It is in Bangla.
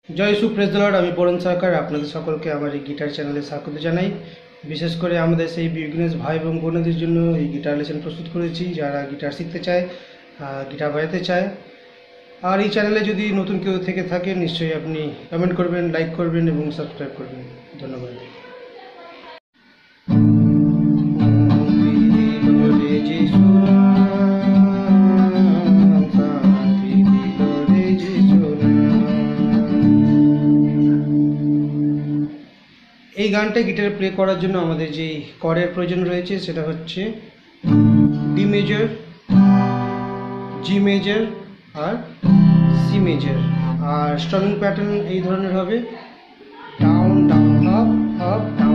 জয় সু প্রেজ দ্য লর্ড। আমি বরুণ সরকার আপনাদের সকলকে আমার এই গিটার চ্যানেলে স্বাগত জানাই। বিশেষ করে আমাদের সেই বিগিনার্স ভাই এবং বোনদের জন্য এই গিটার লেসন প্রস্তুত করেছি, যারা গিটার শিখতে চায়, গিটার বাজাতে চায়। আর এই চ্যানেলে যদি নতুন কেউ থেকে থাকে, নিশ্চয়ই আপনি কমেন্ট করবেন, লাইক করবেন এবং সাবস্ক্রাইব করবেন। ধন্যবাদ। এই গানটা গিটারে প্লে করার জন্য আমাদের যে কর্ডের প্রয়োজন রয়েছে সেটা হচ্ছে ডি মেজর, জি মেজর আর সি মেজর। আর স্ট্রামিং প্যাটার্ন এই ধরনের হবে: down down up up down.